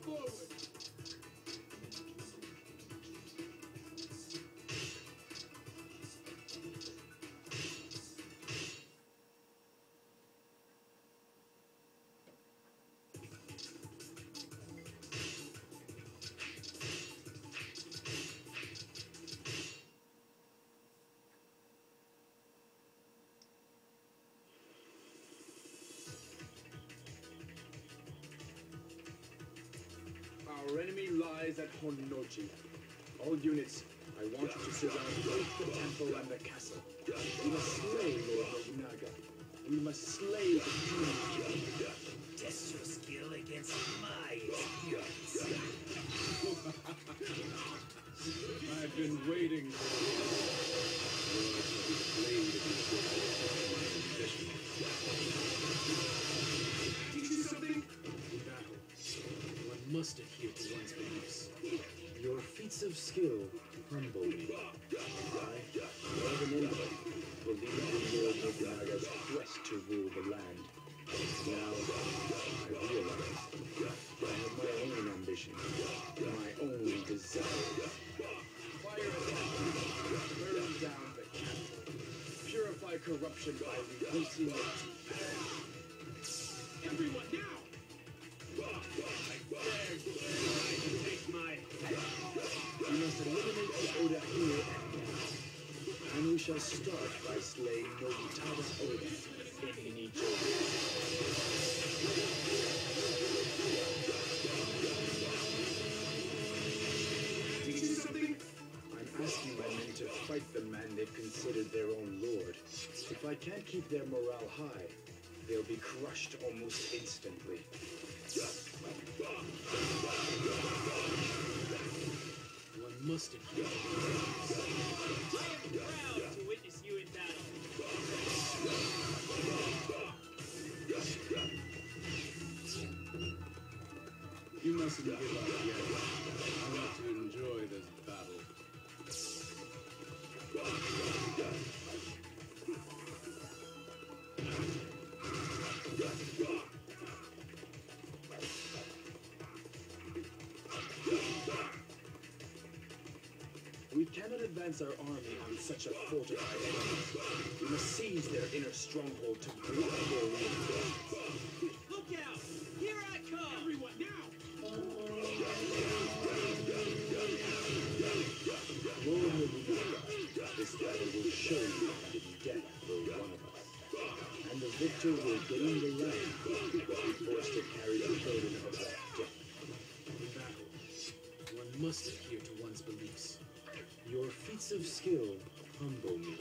forward. Our enemy lies at Honnoji. All units, I want you to surround both the temple and the castle. We must slay Lord Nobunaga. We must slay the demon. Test your skill against my experience. I've been waiting for Did you see something? In battle, one must adhere to one's beliefs. Your feats of skill humble me. I, more than anybody, believe in Lord Nobunaga's quest to rule the land. Now, I realize I have my own ambition, my own desire. Fire attack, burn down the castle, purify corruption by reducing it to everyone now! I beg to take my head. We must eliminate the Oda here and now. And we shall start by slaying Nobutada Oda in Nijo. Did you see something? I'm asking my men to fight the man they've considered their own lord. If I can't keep their morale high, they'll be crushed almost instantly. One must adhere. I am proud to witness you in battle. You mustn't give up yet. I want to enjoy this battle. We cannot advance our army on such a fortified enemy. We must seize their inner stronghold to break their reinforcements. Look out! Here I come! Everyone, now! Lord Nobunaga, this battle will show you that death for one of us. And the victor will gain the land, but be forced to carry the burden of that death. In battle, one must adhere to one's beliefs. Your feats of skill humble me.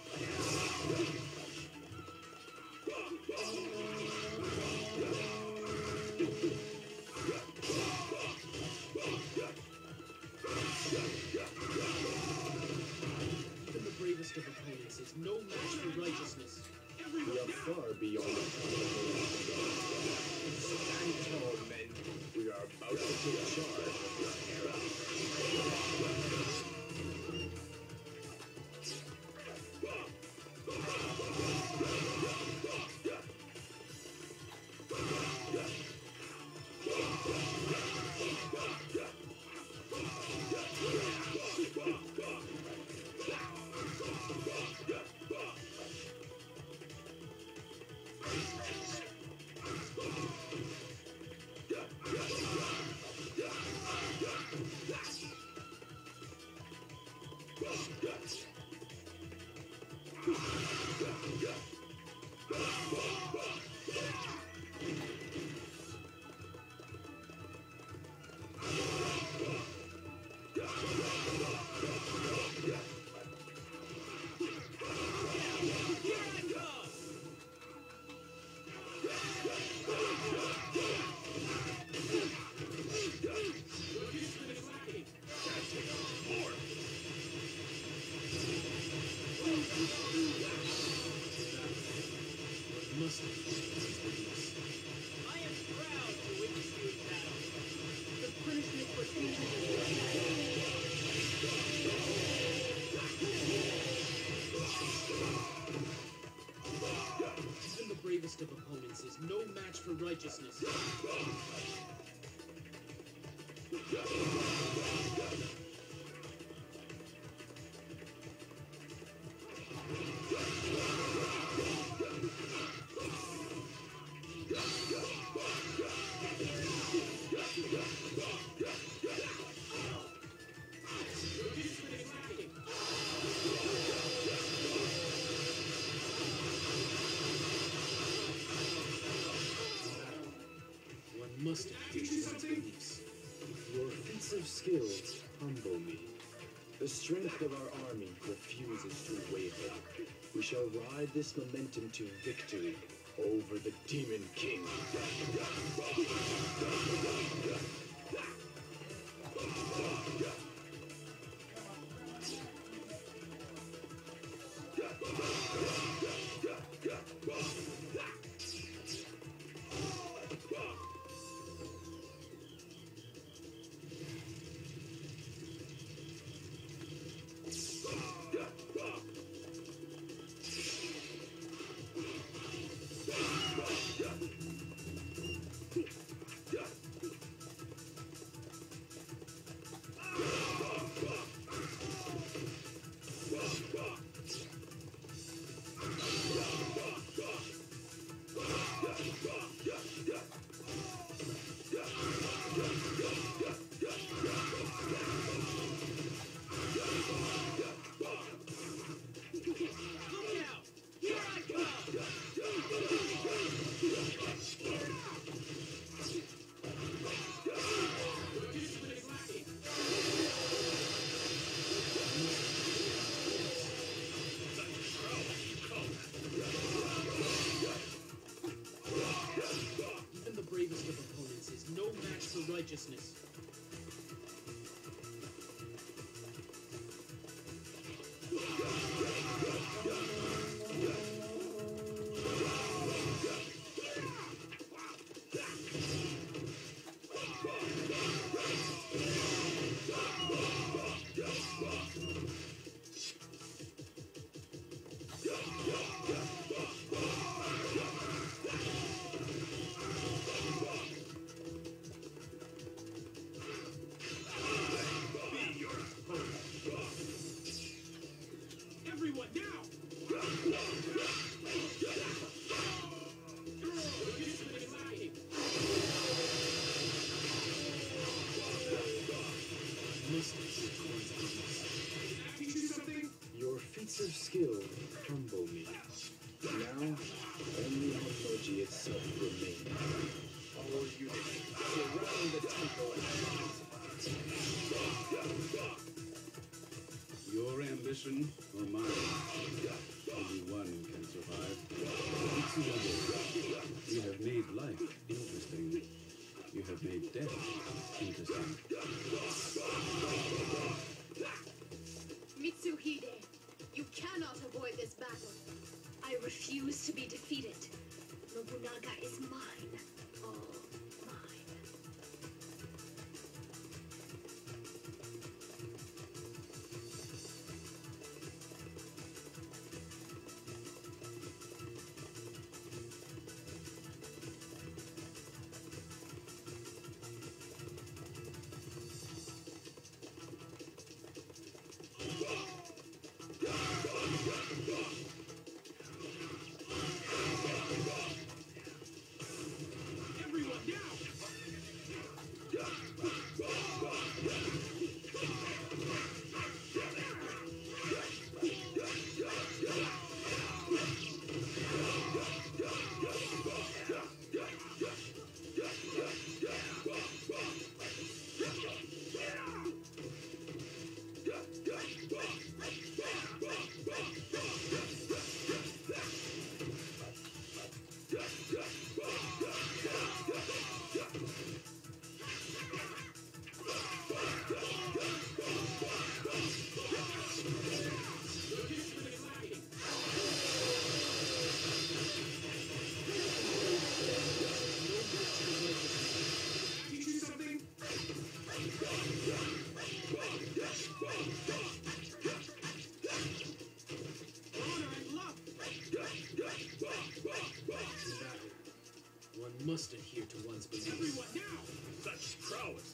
Even the bravest of opponents is no match for righteousness. We are far beyond the time of the Stand tall, men. We are about to take charge of this era. Of opponents is no match for righteousness. One must adhere to one's beliefs. Your feats of skill humble me. The strength of our army refuses to waver. We shall ride this momentum to victory over the Demon King. Even the bravest of opponents is no match for righteousness. Everyone now! Your feats of skill humble me. Now, only Honnoji itself remains. All units, surround the temple and Your ambition or mine? Only one can survive. You have made life interesting. You have made death interesting. Mitsuhide, you cannot avoid this battle. I refuse to be defeated. Nobunaga is mine. All mine. must adhere to one's beliefs. Everyone now! Such prowess!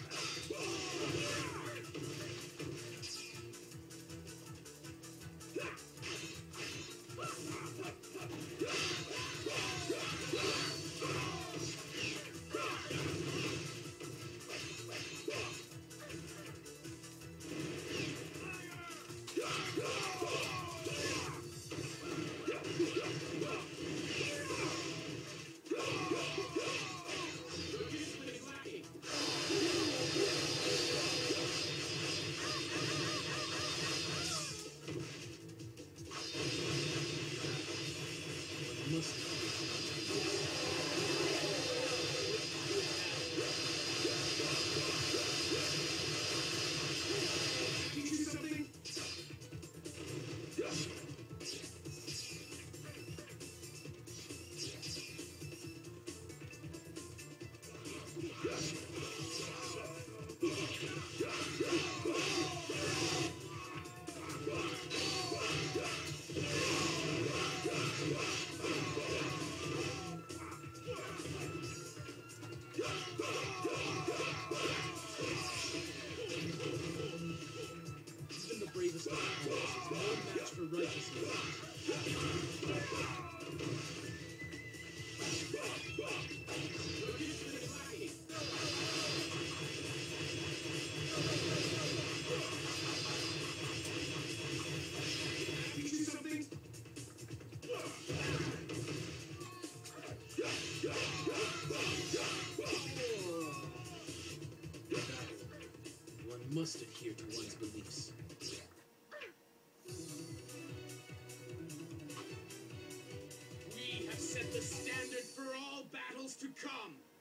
Must Teach you something? even the bravest of heroes is no match for righteousness. Teach you something? In battle, one must adhere to one's beliefs. We have set the standard for all battles to come.